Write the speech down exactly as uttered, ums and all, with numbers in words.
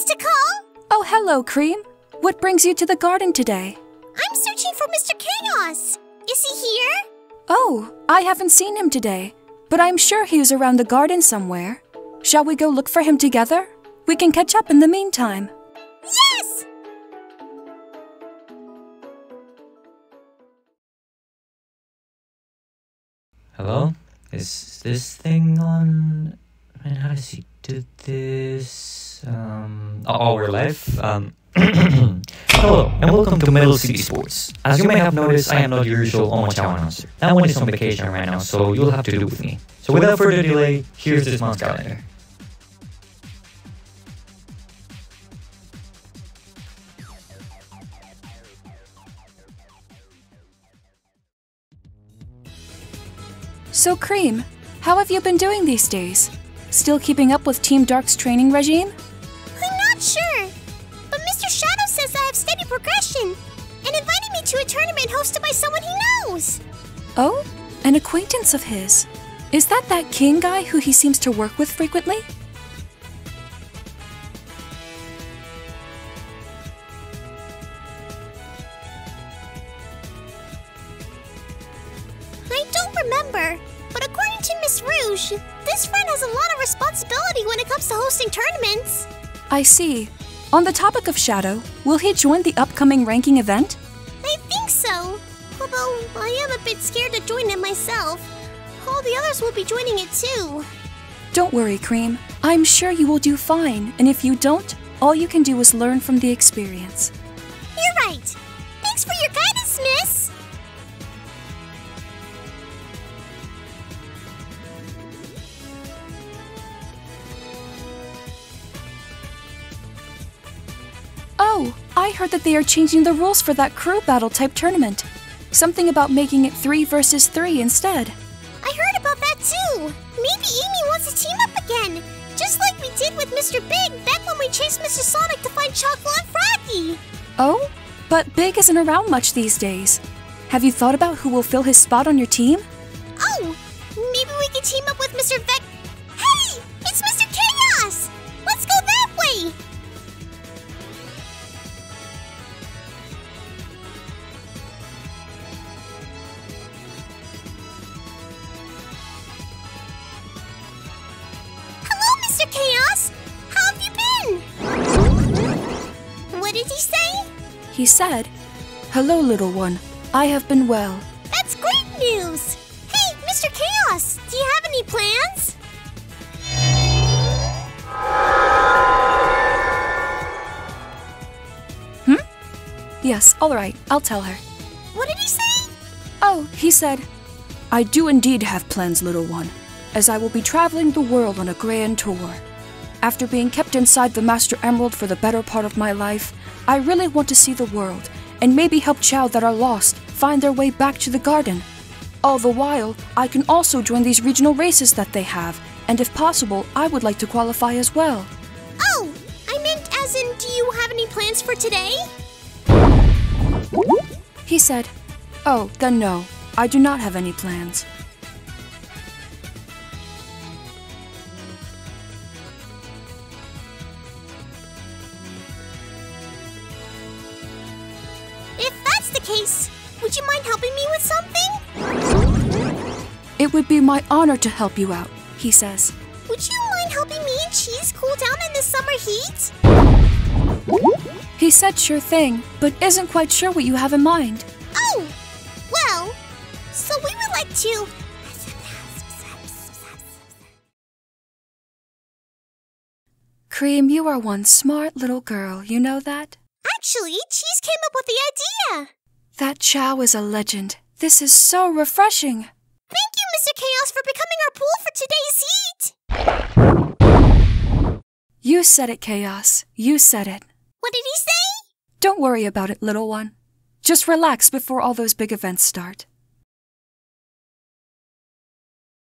Tikal! Oh, hello, Cream. What brings you to the garden today? I'm searching for Mister Chaos. Is he here? Oh, I haven't seen him today, but I'm sure he's around the garden somewhere. Shall we go look for him together? We can catch up in the meantime. Yes! Hello? Is this thing on? Man, how does he do this? Um. Oh, oh we're live. Um. Hello, and welcome to Middle City Sports. As you may have noticed, I am not your usual Omochao announcer. That one is on vacation right now, so you'll have to do with me. So without further delay, here's this month's calendar. So, Cream, how have you been doing these days? Still keeping up with Team Dark's training regime? I'm not sure, but Mister Shadow says I have steady progression and invited me to a tournament hosted by someone he knows. Oh, an acquaintance of his. Is that that King guy who he seems to work with frequently? I don't remember, but according to Miss Rouge, this friend has a lot of responsibility when it comes to hosting tournaments. I see. On the topic of Shadow, will he join the upcoming ranking event? I think so, although I am a bit scared to join it myself. All the others will be joining it too. Don't worry, Cream. I'm sure you will do fine, and if you don't, all you can do is learn from the experience. You're right. Thanks for your guidance, Miss. Oh, I heard that they are changing the rules for that crew battle type tournament. Something about making it three versus three instead. I heard about that too. Maybe Amy wants to team up again, just like we did with Mister Big back when we chased Mister Sonic to find Chocolate and Froggy. Oh, but Big isn't around much these days. Have you thought about who will fill his spot on your team? Oh, maybe we could team up with Mister Vec. Hey, it's Mister Chaos! Let's go that way! Hello, Mister Chaos! How have you been? What did he say? He said, "Hello, little one. I have been well." That's great news! Hey, Mister Chaos, do you have any plans? Hmm? Yes, all right. I'll tell her. What did he say? Oh, he said, "I do indeed have plans, little one, as I will be traveling the world on a grand tour. After being kept inside the Master Emerald for the better part of my life, I really want to see the world and maybe help Chao that are lost find their way back to the garden. All the while, I can also join these regional races that they have, and if possible, I would like to qualify as well." Oh, I meant as in, do you have any plans for today? He said, "Oh, then no, I do not have any plans." If that's the case, would you mind helping me with something? "It would be my honor to help you out," he says. Would you mind helping me and Cheese cool down in this summer heat? He said sure thing, but isn't quite sure what you have in mind. Oh, well, so we would like to... Cream, you are one smart little girl, you know that? Actually, Cheese came up with the idea. That Chao is a legend. This is so refreshing. Thank you, Mister Chaos, for becoming our pool for today's heat. You said it, Chaos. You said it. What did he say? Don't worry about it, little one. Just relax before all those big events start.